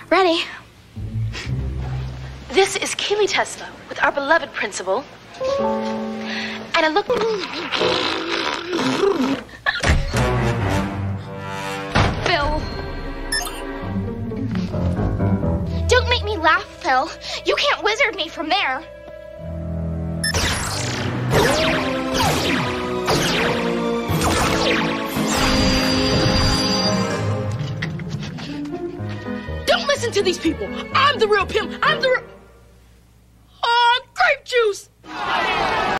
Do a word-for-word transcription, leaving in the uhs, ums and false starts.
Ready. This is Keely Tesla with our beloved principal. And I look... Phil. Don't make me laugh, Phil. You can't wizard me from there. Don't listen to these people. I'm the real pimp. I'm the real...